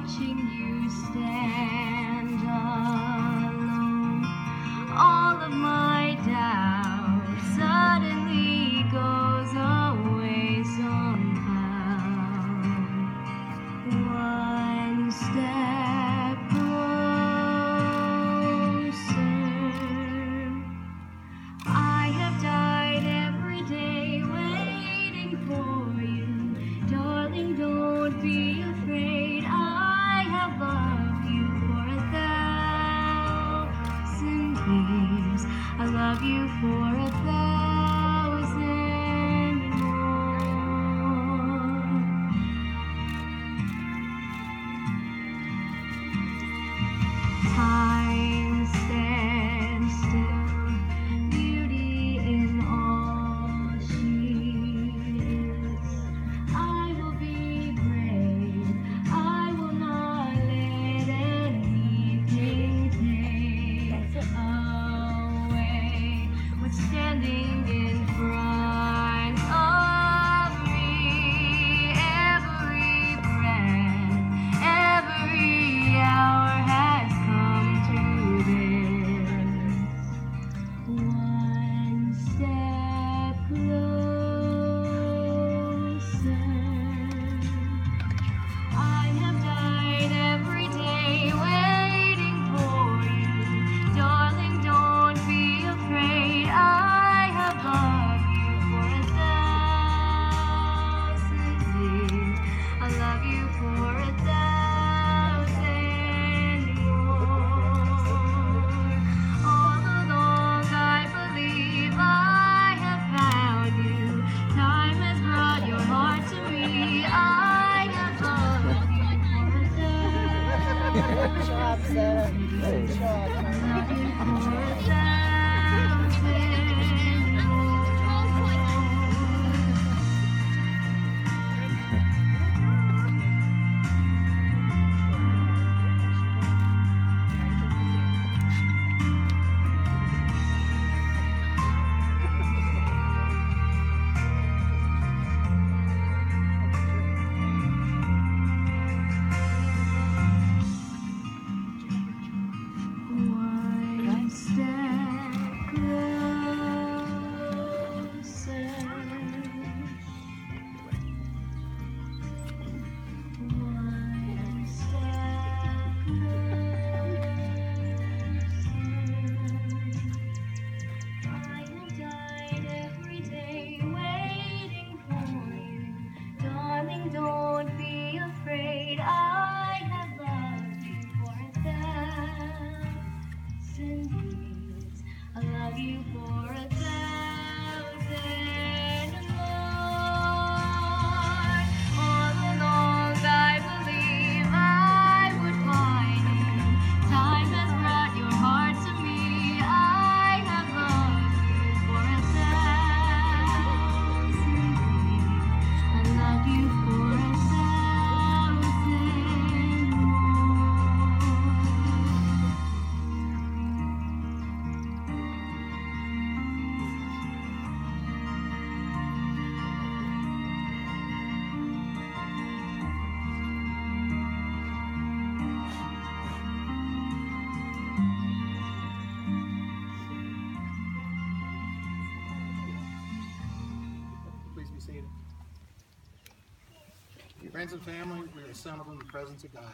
watching you stand alone. All of my doubt suddenly goes away somehow. One step closer. I have died every day waiting for you. Darling, don't be afraid. I have loved you for 1,000 years. I love you for 1,000 more. Time stands still, beauty in all she is. I will be brave, I will not let anything take away what's standing in front of me. Every breath, every hour has come to this. One step closer. I have died every day waiting for you. Darling, don't be afraid. I have loved you for 1,000 years. I love you for 1,000 more. All along I believe I have found you. Time has brought your heart to me. I have loved you for 1,000 years. I love you for 1,000 more. One step closer. One step closer. I have died every day waiting for you. Darling, don't be afraid. I have loved you for 1,000 years. I love you for 1,000 more. All along I believe I would find you. Time has brought your heart to me. I have loved you for 1,000 years. I love you for 1,000 Please be seated. Friends and family, we are assembled in the presence of God.